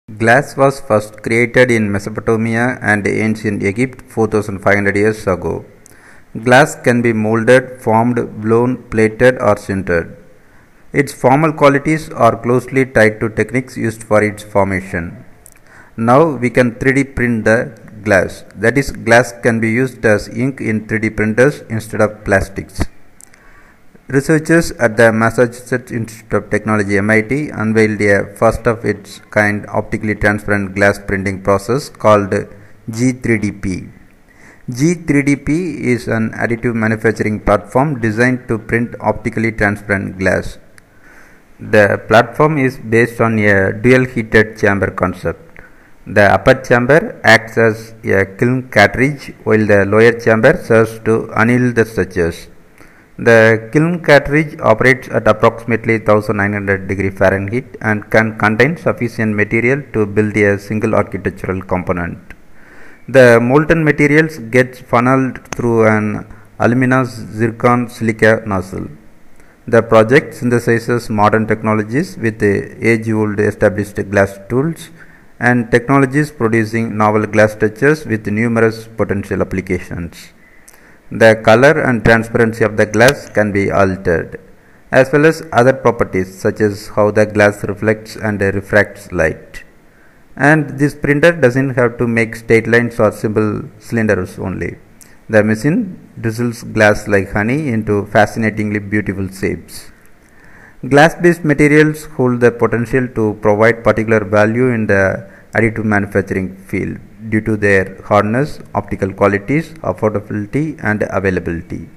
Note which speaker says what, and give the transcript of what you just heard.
Speaker 1: Glass was first created in Mesopotamia and Ancient Egypt 4500 years ago. Glass can be molded, formed, blown, plated or sintered. Its formal qualities are closely tied to techniques used for its formation. Now we can 3D print the glass. That is, glass can be used as ink in 3D printers instead of plastics. Researchers at the Massachusetts Institute of Technology (MIT) unveiled a first of its kind optically transparent glass printing process called G3DP. G3DP is an additive manufacturing platform designed to print optically transparent glass. The platform is based on a dual heated chamber concept. The upper chamber acts as a kiln cartridge while the lower chamber serves to anneal the structures. The kiln cartridge operates at approximately 1900 degree Fahrenheit and can contain sufficient material to build a single architectural component. The molten materials get funneled through an alumina-zircon-silica nozzle. The project synthesizes modern technologies with age-old established glass tools and technologies producing novel glass structures with numerous potential applications. The color and transparency of the glass can be altered, as well as other properties such as how the glass reflects and refracts light. And this printer doesn't have to make straight lines or simple cylinders only. The machine drizzles glass like honey into fascinatingly beautiful shapes. Glass-based materials hold the potential to provide particular value in the additive manufacturing field due to their hardness, optical qualities, affordability, and availability.